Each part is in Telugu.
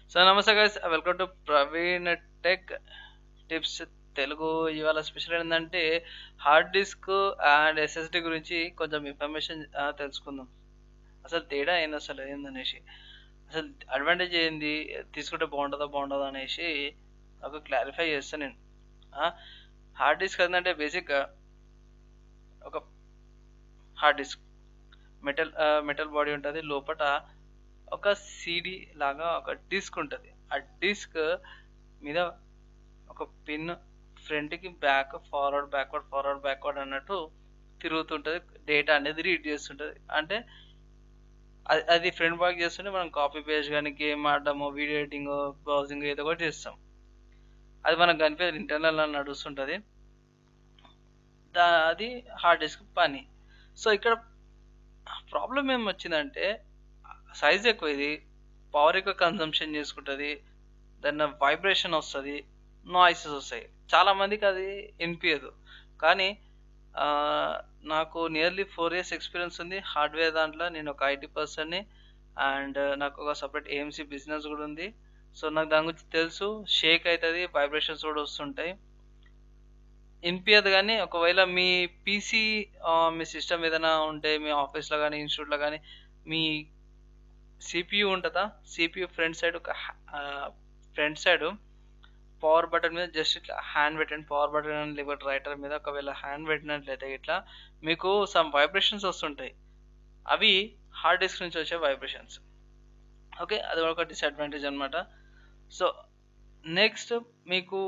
సో నమస్తే guys, welcome to Praveen tech tips Telugu. ఇవాళ స్పెషల్ ఏంటంటే హార్డ్ డిస్క్ అండ్ ఎస్ఎస్డి గురించి కొంచెం ఇన్ఫర్మేషన్ తెలుసుకుందాం. అసలు తేడా ఏంది, అసలు ఏందనేసి, అసలు అడ్వాంటేజ్ ఏంది, తీసుకుంటే బాగుంటుందా అనేసి ఒక క్లారిఫై చేస్తాను నేను. హార్డ్ డిస్క్ ఏంటంటే బేసిక్గా ఒక హార్డ్ డిస్క్ మెటల్ బాడీ ఉంటుంది. లోపల ఒక సిడి లాగా ఒక డిస్క్ ఉంటుంది. ఆ డిస్క్ మీద ఒక పిన్ ఫ్రంట్కి బ్యాక్ ఫార్వర్డ్ అన్నట్టు తిరుగుతుంటుంది. డేటా అనేది రీడ్ చేస్తుంటుంది. అంటే అది ఫ్రంట్ బ్యాక్ చేస్తుంటే మనం కాపీ పేస్ట్ కానీ గేమ్ ఆడడము, వీడియో ఎడిటింగ్, బ్రౌజింగ్ ఏదో ఒకటి చేస్తాం. అది మనకు కనిపించదు, ఇంటర్నల్ అని నడుస్తుంటుంది. అది హార్డ్ డిస్క్ పని. సో ఇక్కడ ప్రాబ్లం ఏం వచ్చిందంటే సైజ్ ఎక్కువ, ఇది పవర్ ఎక్కువ కన్సంప్షన్ చేసుకుంటుంది, దాన్ని వైబ్రేషన్ వస్తుంది, నాయిసెస్ వస్తాయి. చాలామందికి అది వినిపించదు. కానీ నాకు నియర్లీ 4 years ఎక్స్పీరియన్స్ ఉంది హార్డ్వేర్ దాంట్లో. నేను ఒక ఐటీ పర్సన్ని అండ్ నాకు ఒక సపరేట్ ఏఎంసీ బిజినెస్ కూడా ఉంది. సో నాకు దాని గురించి తెలుసు. షేక్ అవుతుంది, వైబ్రేషన్స్ కూడా వస్తుంటాయి, వినిపించదు. కానీ ఒకవేళ మీ పీసీ మీ సిస్టమ్ ఏదైనా ఉంటే, మీ ఆఫీస్లో కానీ ఇన్స్టిట్యూట్లో కానీ మీ సిపియు ఉంటుందా, CPU front side power button మీద జస్ట్ ఇట్లా హ్యాండ్ పెట్టండి. పవర్ బటన్ లేకపోతే రైటర్ మీద ఒకవేళ హ్యాండ్ పెట్టినట్లయితే ఇట్లా మీకు సమ్ వైబ్రేషన్స్ వస్తుంటాయి. అవి హార్డ్ డిస్క్ నుంచి వచ్చే వైబ్రేషన్స్. ఓకే, అది ఒక డిసడ్వాంటేజ్ అనమాట. సో నెక్స్ట్ మీకు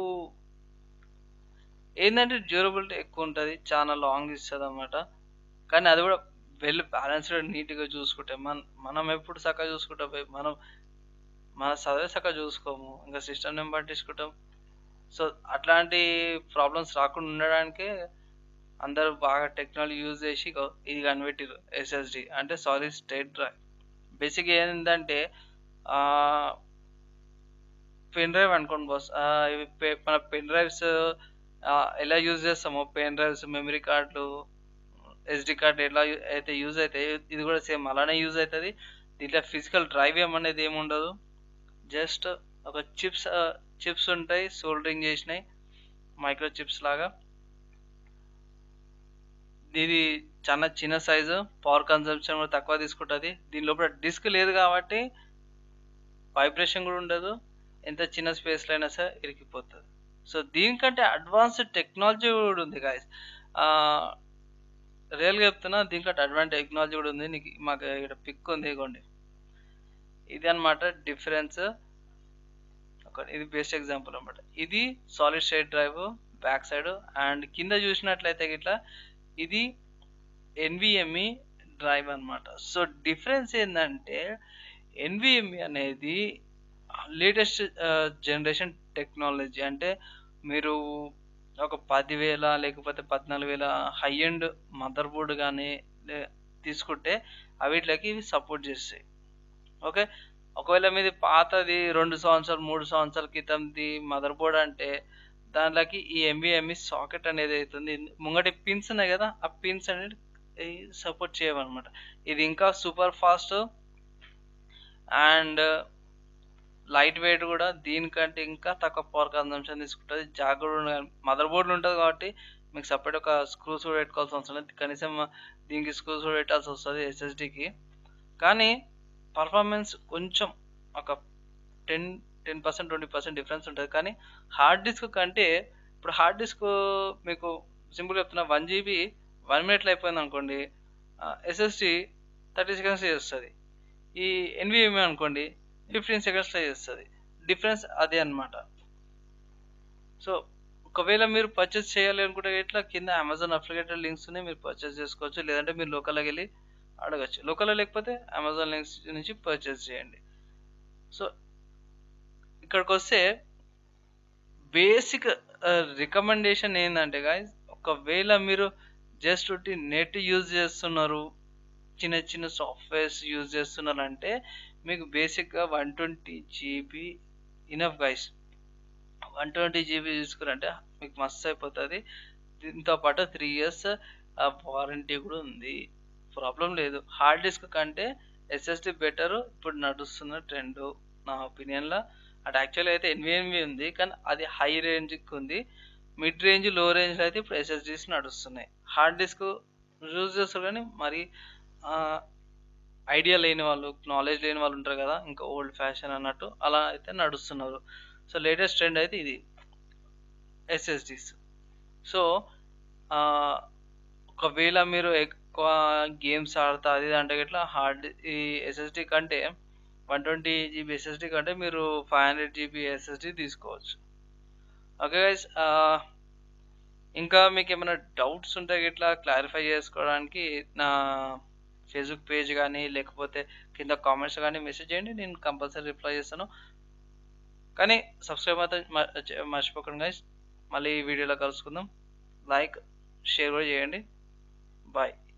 ఏంటంటే డ్యూరబిలిటీ ఎక్కువ ఉంటుంది, చాలా లాంగ్ ఇస్తుంది అన్నమాట. కానీ అది కూడా వెల్ బ్యాలెన్స్డ్, నీట్గా చూసుకుంటే మనం ఎప్పుడు చక్కగా చూసుకుంటాం, మన చదివే చక్కగా చూసుకోము, ఇంకా సిస్టమ్ నెంబర్ పట్టించుకుంటాం. సో అట్లాంటి ప్రాబ్లమ్స్ రాకుండా ఉండడానికే అందరూ బాగా టెక్నాలజీ యూజ్ చేసి ఇది కనిపెట్టారు, ఎస్ఎస్డి అంటే సాలిడ్ స్టేట్ డ్రైవ్. బేసిక్గా ఏంటంటే పెన్ డ్రైవ్ అనుకోండి బాస్. మన పెన్ డ్రైవ్స్ ఎలా యూజ్ చేస్తామో, పెన్ డ్రైవ్స్, మెమరీ కార్డులు, ఎస్డి కార్డు ఎలా అయితే యూజ్ అవుతాయి, ఇది కూడా సేమ్ అలానే యూజ్ అవుతుంది. దీంట్లో ఫిజికల్ డ్రైవ్ ఏమనేది ఏముండదు. జస్ట్ ఒక చిప్స్ ఉంటాయి, సోల్డరింగ్ చేసినాయి, మైక్రో చిప్స్ లాగా. ఇది చాలా చిన్న సైజు, పవర్ కన్సంప్షన్ కూడా తక్కువ తీసుకుంటుంది. దీని లోపల డిస్క్ లేదు కాబట్టి వైబ్రేషన్ కూడా ఉండదు, ఎంత చిన్న స్పేస్లో అయినా సరే ఇరికిపోతుంది. సో దీనికంటే అడ్వాన్స్డ్ టెక్నాలజీ కూడా ఉంది గాయస్. రియల్గా చెప్తున్నా, దీనికంటే అడ్వాన్స్ టెక్నాలజీ కూడా ఉంది. నీకు మాకు ఇక్కడ పిక్ ఉంది, ఇవ్వండి. ఇది అనమాట డిఫరెన్స్. ఇది బెస్ట్ ఎగ్జాంపుల్ అనమాట. ఇది solid state drive back side, and కింద చూసినట్లయితే ఇట్లా ఇది ఎన్విఎంఈ డ్రైవ్ అనమాట. సో డిఫరెన్స్ ఏంటంటే ఎన్విఎంఈ అనేది లేటెస్ట్ జనరేషన్ టెక్నాలజీ. అంటే మీరు ఒక 10,000 లేకపోతే 14,000 హై ఎండ్ మదర్ బోర్డు కానీ తీసుకుంటే అవిట్లకి ఇవి సపోర్ట్ చేస్తాయి. ఓకే, ఒకవేళ మీది పాతది 2 సంవత్సరాలు 3 సంవత్సరాల క్రితంది మదర్ బోర్డ్ అంటే దాంట్లోకి ఈ ఎంవిఎంఈ సాకెట్ అనేది అవుతుంది. ముంగటి పిన్స్ ఉన్నాయి కదా, ఆ పిన్స్ అనేది సపోర్ట్ చేయవన్నమాట. ఇది ఇంకా super fast and light weight కూడా, దీనికంటే ఇంకా తక్కువ పవర్ కన్సంప్షన్ తీసుకుంటుంది. జాగ్రత్త మదర్ బోర్డులు ఉంటుంది కాబట్టి మీకు సపరేట్ ఒక స్క్రూస్ కూడా పెట్టుకోవాల్సి అవసరం లేదు. కనీసం దీనికి స్క్రూస్ కూడా పెట్టాల్సి వస్తుంది ఎస్ఎస్డికి. కానీ పర్ఫార్మెన్స్ కొంచెం ఒక 10% 20% డిఫరెన్స్ ఉంటుంది. కానీ హార్డ్ డిస్క్ కంటే, ఇప్పుడు హార్డ్ డిస్క్ మీకు సింపుల్ చెప్తున్నా, 1 GB 1 minute అయిపోయింది అనుకోండి, ఎస్ఎస్డి 30 seconds చేస్తుంది. ఈ ఎన్విఎంఈ అనుకోండి 15 seconds చేస్తుంది. డిఫరెన్స్ అదే అనమాట. సో ఒకవేళ మీరు పర్చేస్ చేయాలి అనుకుంటే ఇట్లా కింద అమెజాన్ అఫిలియేటెడ్ లింక్స్ ఉన్నాయి, మీరు పర్చేస్ చేసుకోవచ్చు. లేదంటే మీరు లోకల్కి వెళ్ళి అడగచ్చు. లోకల్లో లేకపోతే అమెజాన్ లింక్స్ నుంచి పర్చేస్ చేయండి. సో ఇక్కడికి వస్తే బేసిక్ రికమెండేషన్ ఏంటంటే గాయస్, ఒకవేళ మీరు జస్ట్ నెట్ యూజ్ చేస్తున్నారు, చిన్న సాఫ్ట్వేర్స్ యూజ్ చేస్తున్నారు అంటే మీకు బేసిక్గా 120 GB ఇనఫ్ గైస్. 120 GB తీసుకురంటే మీకు మస్తు అయిపోతుంది. దీంతో పాటు 3 years వారంటీ కూడా ఉంది, ప్రాబ్లం లేదు. హార్డ్ డిస్క్ కంటే ఎస్ఎస్డి బెటర్ ఇప్పుడు నడుస్తున్న ట్రెండ్. నా ఒపీనియన్లో. అటు యాక్చువల్గా అయితే ఎన్విఎన్వి ఉంది, కానీ అది హై రేంజ్కి ఉంది. మిడ్ రేంజ్ లో రేంజ్లో అయితే ఇప్పుడు ఎస్ఎస్డీస్ నడుస్తున్నాయి. హార్డ్ డిస్క్ యూజ్ చేస్తారు కానీ మరి ఐడియా లేని వాళ్ళు, నాలెడ్జ్ లేని వాళ్ళు ఉంటారు కదా, ఇంకా ఓల్డ్ ఫ్యాషన్ అన్నట్టు అలా అయితే నడుస్తున్నారు. సో లేటెస్ట్ ట్రెండ్ అయితే ఇది ఎస్ఎస్డీస్. సో ఒకవేళ మీరు ఎక్కువ గేమ్స్ ఆడతా అది ఇది అంటే ఇట్లా ఈ ఎస్ఎస్డి కంటే 120 GB ఎస్ఎస్డి కంటే మీరు 500 GB ఎస్ఎస్డి తీసుకోవచ్చు. ఓకే గైస్, ఇంకా మీకు ఏమైనా డౌట్స్ ఉంటే ఇట్లా క్లారిఫై చేసుకోవడానికి నా ఫేస్బుక్ పేజ్ కానీ లేకపోతే కింద కామెంట్స్ కానీ మెసేజ్ చేయండి, నేను కంపల్సరీ రిప్లై చేస్తాను. కానీ సబ్స్క్రైబ్ అయితే మర్చిపోకండి గైస్. మళ్ళీ ఈ వీడియోలో కలుసుకుందాం. లైక్, షేర్ కూడా చేయండి. బాయ్.